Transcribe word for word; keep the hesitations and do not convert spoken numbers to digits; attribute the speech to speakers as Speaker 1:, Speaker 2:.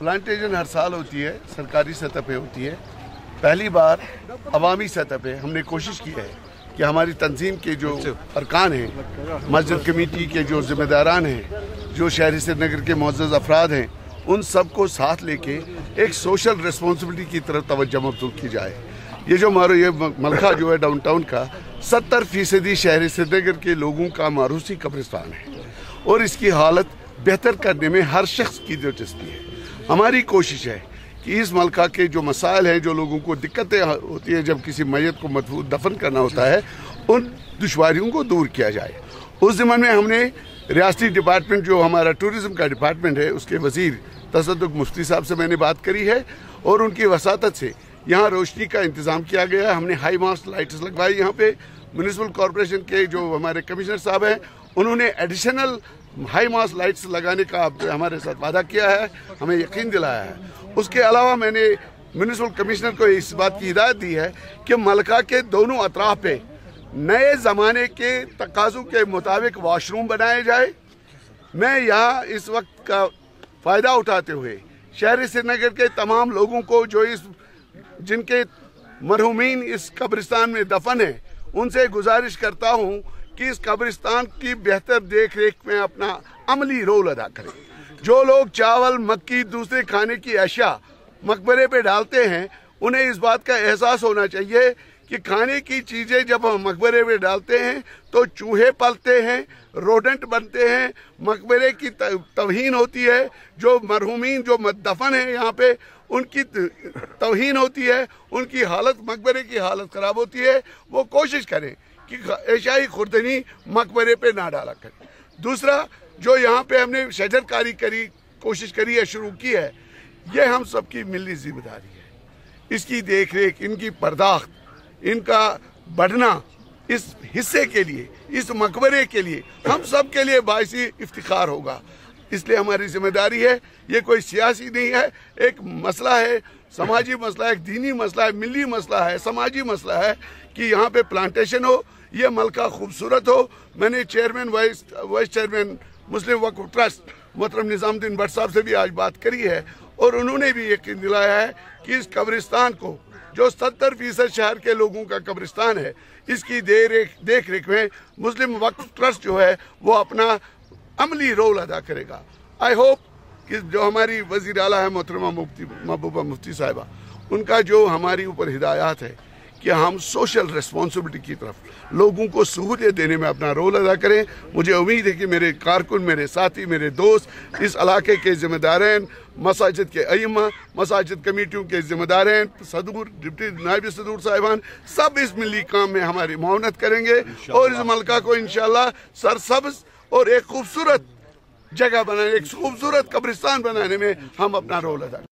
Speaker 1: Plantation हर साल होती है, सरकारी सतह पे होती है। पहली बार अवामी सतह पे हमने कोशिश की है कि हमारी तंजीम के जो अरकान हैं, मस्जिद कमेटी के जो ज़िम्मेदारान हैं, जो शहरी श्रीनगर के मुअज़्ज़ज़ अफराद हैं, उन सब को साथ लेके एक सोशल रिस्पॉन्सिबिलिटी की तरफ तवज्जो मबज़ूल की जाए। ये जो मारो ये मलखा जो है डाउनटाउन का सत्तर फीसदी शहरी श्रीनगर के लोगों का मारूसी कब्रिस्तान है और इसकी हालत बेहतर करने में हर शख्स की दिलचस्पी है। हमारी कोशिश है कि इस मलखा के जो मसाइल हैं, जो लोगों को दिक्कतें होती हैं जब किसी मैयत को मदफून दफन करना होता है, उन दुश्वारियों को दूर किया जाए। उस ज़िम्मे में हमने रियासती डिपार्टमेंट जो हमारा टूरिज़म का डिपार्टमेंट है, उसके वज़ीर तसद्दुक़ मुफ्ती साहब से मैंने बात करी है और उनकी वसातत से यहाँ रोशनी का इंतज़ाम किया गया है। हमने हाई मास्ट लाइट्स लगवाई यहाँ पे। म्यूनिसिपल कॉरपोरेशन के जो हमारे कमिश्नर साहब हैं, उन्होंने एडिशनल हाई मास्ट लाइट्स लगाने का हमारे साथ वादा किया है, हमें यकीन दिलाया है। उसके अलावा मैंने म्यूनिसिपल कमिश्नर को इस बात की हिदायत दी है कि मलखा के दोनों अतराफ पे नए ज़माने के तकाज़ों के मुताबिक वॉशरूम बनाए जाए। मैं यहाँ इस वक्त का फ़ायदा उठाते हुए शहरी श्रीनगर के तमाम लोगों को जो इस जिनके मरहूमीन इस कब्रिस्तान में दफन है, उनसे गुजारिश करता हूँ कि इस कब्रिस्तान की बेहतर देख रेख में अपना अमली रोल अदा करें। जो लोग चावल, मक्की, दूसरे खाने की अशिया मकबरे पे डालते हैं, उन्हें इस बात का एहसास होना चाहिए कि खाने की चीज़ें जब हम मकबरे में डालते हैं तो चूहे पलते हैं, रोडेंट बनते हैं, मकबरे की तौहीन होती है। जो मरहूमीन जो दफन है यहाँ पे, उनकी तौहीन होती है, उनकी हालत, मकबरे की हालत ख़राब होती है। वो कोशिश करें कि एशियाई खुर्दनी मकबरे पे ना डाला करें। दूसरा, जो यहाँ पे हमने शजरकारी करी कोशिश करी है, शुरू की है, ये हम सबकी मिली जिम्मेदारी है। इसकी देख रेख, इनकी पर्दाख्त, इनका बढ़ना इस हिस्से के लिए, इस मकबरे के लिए, हम सब के लिए बाइसी इफ्तिखार होगा। इसलिए हमारी जिम्मेदारी है। ये कोई सियासी नहीं है, एक मसला है, समाजी मसला है, एक दीनी मसला है, मिली मसला है, समाजी मसला है कि यहाँ पे प्लांटेशन हो, ये मलखा खूबसूरत हो। मैंने चेयरमैन वाइस वाइस चेयरमैन मुस्लिम वक्फ ट्रस्ट मोहतरम निज़ामुद्दीन भट्ट साहब से भी आज बात करी है और उन्होंने भी यकीन दिलाया है कि इस कब्रिस्तान को, जो सत्तर फीसद शहर के लोगों का कब्रिस्तान है, इसकी देख रेख में मुस्लिम वक्फ ट्रस्ट जो है वो अपना अमली रोल अदा करेगा। आई होप कि जो हमारी वज़ीर आला है मोहतरमा मुफ्ती महबूबा मुफ्ती साहिबा, उनका जो हमारी ऊपर हिदायत है कि हम सोशल रिस्पॉन्सिबिलिटी की तरफ लोगों को सहूलियत देने में अपना रोल अदा करें। मुझे उम्मीद है कि मेरे कारकुन, मेरे साथी, मेरे दोस्त, इस इलाके के ज़िम्मेदारान, मसाजिद के अइम्मा, मसाजिद कमेटियों के ज़िम्मेदारान, सदूर, डिप्टी नायब सदूर साहिबान, सब इस मिली काम में हमारी मुआवनत करेंगे और इस मलका को इंशाअल्लाह सरसब्ज़ और एक खूबसूरत जगह बनाने, एक खूबसूरत कब्रिस्तान बनाने में हम अपना रोल अदा